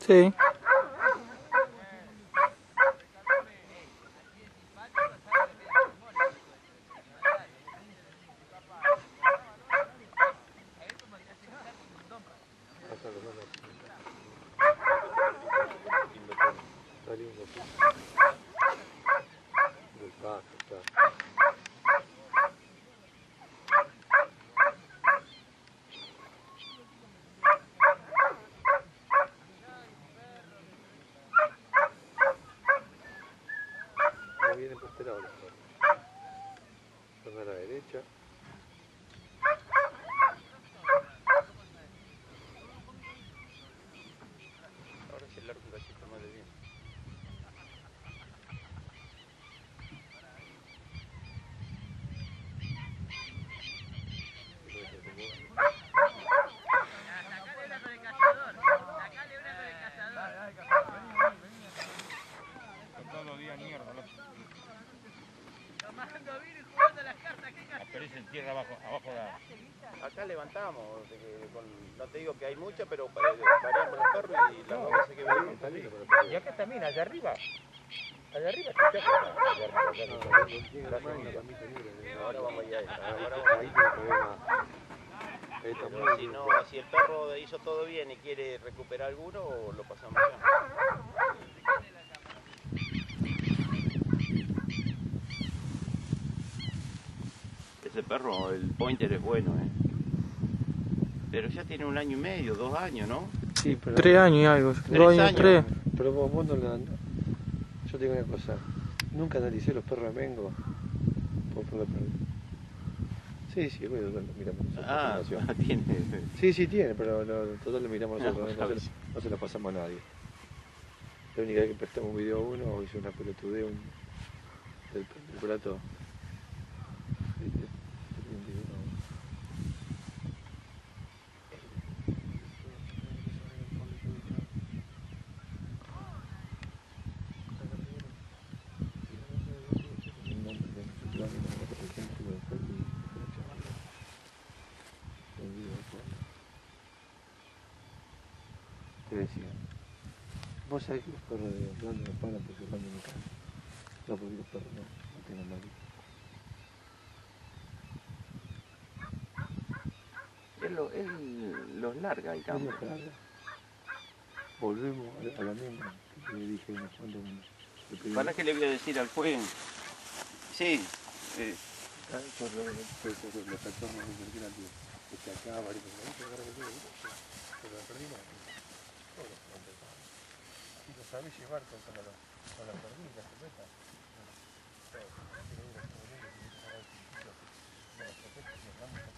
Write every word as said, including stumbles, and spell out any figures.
Sí. Está lindo, sí. Del pasto, está. No vienen por este lado los perros. Son a la derecha. Ahora se larga un cachito más de bien. Todos los días mierda, loco. Tomando vino y jugando a las cartas, ¿qué cartas? Aparece en tierra abajo, abajo de la... Acá levantamos, de que con, no te digo que hay mucha, pero variamos los perros y las dos veces que venimos. Está lindo para el Y acá también, allá arriba. Allá arriba está allá arriba. Ahora vamos a ir a esta. Ahora vamos a Ahí ir. tiene que ver más. Está Pero muy si, bien. no, si el perro hizo todo bien y quiere recuperar alguno, lo pasamos allá. Ese perro, el pointer es bueno, ¿eh? Pero ya tiene un año y medio, dos años, ¿no? Sí, pero... Tres años y algo. Tres Dos años, años. tres. Pero vos, vos no la... Yo te digo una cosa. Nunca analicé los perros de Mengo. Por por la perro. Sí, sí, bueno, lo miramos nosotros. Ah, información. tiene... Sí, sí tiene, pero lo, total lo miramos No, nosotros. No, no, se, no se lo pasamos a nadie. La única vez que prestamos un video a uno, hizo una pelotudeo un, del, del plato. Sí, sí, sí, un video, no. Te decía, vos sabés que los perros de Orlando no pagan porque Orlando no caga. No, porque los perros no, no tienen mal. Él, lo- él los larga el campo. Volvemos a la, a la misma que le dije unos cuantos le pedí. ¿Para qué le voy a decir al juez? Sí. Eh, Ah, por lo- por- por- por los cachorros de cualquier antiguo. Este acá, varios, ¿no? Pero ahora que yo, pero la perdimos. Todos los montes. Y lo sabés llevar con, con la, con la perdida, la escopeta. Todo. Quiero ir a Estados Unidos, quiero ir a Estados Unidos, quiero ir a Estados Unidos, quiero ir a Estados Unidos,